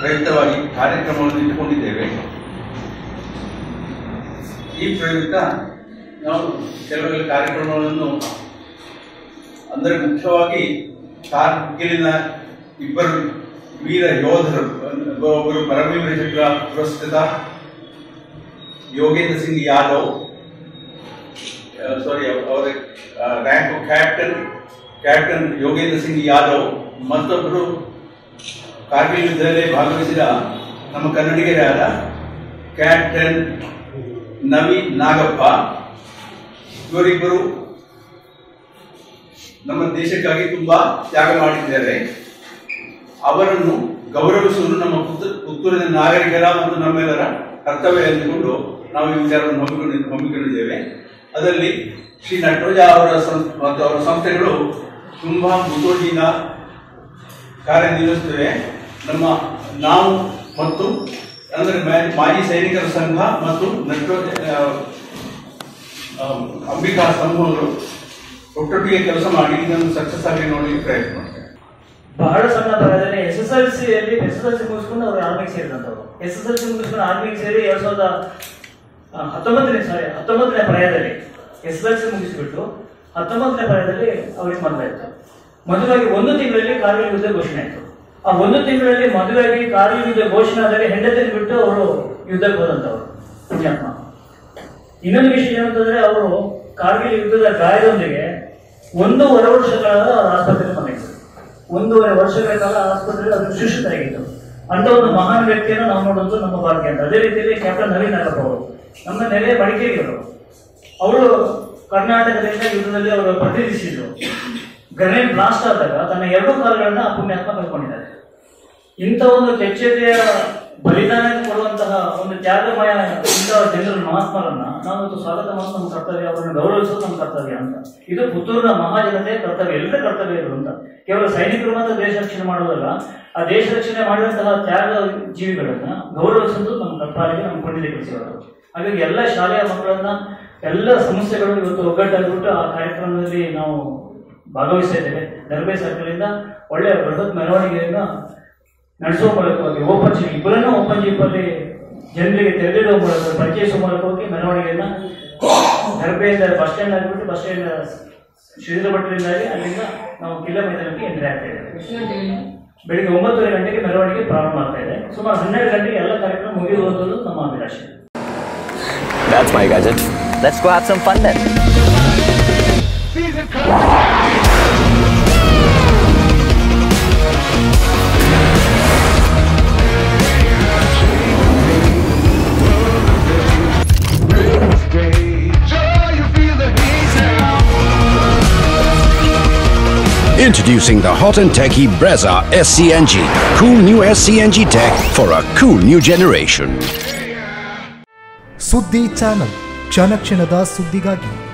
ಪ್ರಯುಕ್ತವಾಗಿ ಕಾರ್ಯಕ್ರಮವನ್ನು ಇಟ್ಟುಕೊಂಡಿದ್ದೇವೆ. ಈ ಪ್ರಯುಕ್ತ ನಾವು ಕೆಲವೆಲ್ಲ ಕಾರ್ಯಕ್ರಮಗಳನ್ನು ಅಂದರೆ ಮುಖ್ಯವಾಗಿ ಕಾರ್ಗಿಲಿನ ಇಬ್ಬರು ವೀರ ಯೋಧರು, ಒಬ್ಬರು ಪರಮವೀರ ಚಕ್ರ ಪುರಸ್ಕೃತ ಯೋಗೇಂದ್ರ ಸಿಂಗ್ ಯಾದವ್, ಅವರ ರ್ಯಾಂಕ್ ಕ್ಯಾಪ್ಟನ್ ಯೋಗೇಂದ್ರ ಸಿಂಗ್ ಯಾದವ್, ಮತ್ತೊಬ್ಬರು ಕಾರ್ಗಿಲ್ ಯುದ್ಧದಲ್ಲಿ ಭಾಗವಹಿಸಿದ ನಮ್ಮ ಕನ್ನಡಿಗರಾದ ಕ್ಯಾಪ್ಟನ್ ನವೀನ್ ನಾಗಪ್ಪ. ಇವರಿಬ್ಬರು ನಮ್ಮ ದೇಶಕ್ಕಾಗಿ ತುಂಬಾ ತ್ಯಾಗ ಮಾಡಿದ್ದಾರೆ. ಅವರನ್ನು ಗೌರವಿಸುವುದು ನಮ್ಮ ಪುತ್ತೂರಿನ ನಾಗರಿಕರ ಮತ್ತು ನಮ್ಮೆಲ್ಲರ ಕರ್ತವ್ಯ ಎಂದುಕೊಂಡು ನಾವು ಈ ವಿಚಾರವನ್ನು ಹಮ್ಮಿಕೊಂಡಿದ್ದೇವೆ. ಅದರಲ್ಲಿ ಶ್ರೀ ನಟರಾಜ ಮತ್ತು ಅವರ ಸಂಸ್ಥೆಗಳು ತುಂಬಾ ಮುತುವರ್ಜಿಯಿಂದ ಕಾರ್ಯನಿರ್ವಹಿಸುತ್ತವೆ. ನಾವು ಮತ್ತು ಅಂದರೆ ಮಾಜಿ ಸೈನಿಕರ ಸಂಘ ಮತ್ತು ಅಂಬಿಕಾ ಸಮೂಹಗಳು ಒಟ್ಟೊಟ್ಟಿಗೆ ಕೆಲಸ ಮಾಡಿ ಇದನ್ನು ಸಕ್ಸಸ್ ಆಗಿ ನೋಡಿ ಪ್ರಯತ್ನ ಮಾಡ್ತಾರೆ. ಬಹಳ ಸಣ್ಣ ಪ್ರಾಯದಲ್ಲಿ SSLC ಮುಗಿಸ್ಕೊಂಡು ಅವರು ಆರ್ಮಿಗೆ ಸೇರಿದಂಥವ್ರು. SSLC ಮುಗಿಸ್ಕೊಂಡು ಆರ್ಮಿಗೆ ಸೇರಿ 19ನೇ ಪ್ರಾಯದಲ್ಲಿ SSLC ಮುಗಿಸ್ಬಿಟ್ಟು 19ನೇ ಪ್ರಾಯದಲ್ಲಿ ಅವ್ರಿಗೆ ಮದುವೆ ಆಯ್ತು. ಮದುವೆಯಾಗಿ 1 ತಿಂಗಳಲ್ಲಿ ಕಾರ್ಗಿಲ್ ಯುದ್ಧ ಘೋಷಣೆ ಆಯ್ತು. ಆ 1 ತಿಂಗಳಲ್ಲಿ ಮದುವೆಯಾಗಿ ಕಾರ್ಗಿಲ್ ಯುದ್ಧ ಘೋಷಣೆ ಆದಾಗ ಹೆಂಡತಿ ಬಿಟ್ಟು ಅವರು ಯುದ್ಧಕ್ಕೆ ಹೋದಂಥವ್ರು ಪುಣ್ಯಾತ್ಮ. ಇನ್ನೊಂದು ವಿಷಯ ಏನಂತಂದ್ರೆ ಅವರು ಕಾರ್ಗಿಲ್ ಯುದ್ಧದ ಗಾಯದೊಂದಿಗೆ 1.5 ವರ್ಷಗಳ ಆಸ್ಪತ್ರೆಗೆ ಬಂದಿದ್ರು. 1.5 ವರ್ಷಗಳ ಕಾಲ ಆಸ್ಪತ್ರೆಯಲ್ಲಿ ಅದು ಸುಶಿಕ್ಷಿತರಾಗಿತ್ತು. ಅಂತ ಒಂದು ಮಹಾನ್ ವ್ಯಕ್ತಿಯನ್ನು ನಾವು ನೋಡೋದು ನಮ್ಮ ಭಾಗ್ಯ ಅಂತ. ಅದೇ ರೀತಿಯಲ್ಲಿ ಕ್ಯಾಪ್ಟನ್ ನವೀನ್ ನಾಗಪ್ಪ ಅವರು ನಮ್ಮ ನೆಲೆ ಮಡಿಕೇರಿಯವರು. ಅವರು ಕರ್ನಾಟಕದಿಂದ ಯುದ್ಧದಲ್ಲಿ ಅವರು ಪ್ರತಿನಿಧಿಸಿದ್ರು. ಗ್ರೆನೇಡ್ ಬ್ಲಾಸ್ಟ್ ಆದಾಗ ತನ್ನ 2 ಕಾಲುಗಳನ್ನ ಪುಣ್ಯಾತ್ಮ ಕಳ್ಕೊಂಡಿದ್ದಾರೆ. ಇಂಥ ಒಂದು ಕೆಚ್ಚೆದೆಯ ಬಲಿದಾನ ಕೊಡುವಂತಹ ಒಂದು ತ್ಯಾಗಮಯ ಇಂತಹ ಜನರ ಮಹಾತ್ಮರನ್ನ ನಾವು ಸ್ವಾಗತ ಮಾಡೋದು ನಮ್ಮ ಕರ್ತವ್ಯ, ಅವರನ್ನು ಗೌರವಿಸೋದು ನಮ್ಮ ಕರ್ತವ್ಯ ಅಂತ. ಇದು ಪುತ್ತೂರಿನ ಮಹಾಜನತೆ ಕರ್ತವ್ಯ, ಎಲ್ಲರ ಕರ್ತವ್ಯ ಇದು ಅಂತ. ಕೇವಲ ಸೈನಿಕರು ಮಾತ್ರ ದೇಶ ರಕ್ಷಣೆ ಮಾಡೋದಲ್ಲ, ಆ ದೇಶ ರಕ್ಷಣೆ ಮಾಡಿದಂತಹ ತ್ಯಾಗ ಜೀವಿಗಳನ್ನ ಗೌರವಿಸೋದು ನಮ್ಮ ಕರ್ತವ್ಯ, ನಮ್ಮ ಪುಣ್ಯದ ಕೆಲಸಗಳು. ಹಾಗಾಗಿ ಎಲ್ಲ ಶಾಲೆಯ ಮಕ್ಕಳನ್ನ ಎಲ್ಲ ಸಂಸ್ಥೆಗಳು ಇವತ್ತು ಒಗ್ಗಟ್ಟಾಗಿಬಿಟ್ಟು ಆ ಕಾರ್ಯಕ್ರಮದಲ್ಲಿ ನಾವು ಭಾಗವಹಿಸ್ತಾ ಇದ್ದೇವೆ. ದರ್ಬೆ ಸರ್ಕಲಿಂದ ಒಳ್ಳೆಯ ಬೃಹತ್ ಮೆರವಣಿಗೆಯನ್ನು ನಡೆಸುವ ಮೂಲಕವಾಗಿ ಓಪನ್ ಜೀಪ್ ಇಬ್ಬರನ್ನು ಓಪನ್ ಜೀಪಲ್ಲಿ ಜನರಿಗೆ ತೆರೆದಿಡುವ ಮೂಲಕ ಪರಿಚಯಿಸುವ ಮೂಲಕವಾಗಿ ಮೆರವಣಿಗೆಯನ್ನು ದರ್ಬೆಯಿಂದ ಬಸ್ ಸ್ಟ್ಯಾಂಡ್ ಆಗಿಬಿಟ್ಟು ಬಸ್ ಸ್ಟ್ಯಾಂಡ್ ಶ್ರೀಧರ ಭಟ್ರಿಂದಾಗಿ ಅಲ್ಲಿಂದ ನಾವು ಕಿಲ್ಲ ಮೈದಾನಕ್ಕೆ ಎಂಟ್ರಿ ಆಗ್ತಾ ಇದ್ದೇವೆ. ಬೆಳಿಗ್ಗೆ 9:30 ಗಂಟೆಗೆ ಮೆರವಣಿಗೆ ಪ್ರಾರಂಭ ಆಗ್ತಾ ಇದೆ. ಸುಮಾರು 12 ಗಂಟೆಗೆ ಎಲ್ಲ ಕಾರ್ಯಕ್ರಮ ಮುಗಿಯುವುದು ನಮ್ಮ ಅಭಿಲಾಷೆ. That's my gadget. Let's go have some fun then. Introducing the hot and techy Brezza SCNG. Cool new SCNG tech for a cool new generation. ಸುದ್ದಿ ಚಾನಲ್ ಕ್ಷಣ ಕ್ಷಣದ ಸುದ್ದಿಗಾಗಿ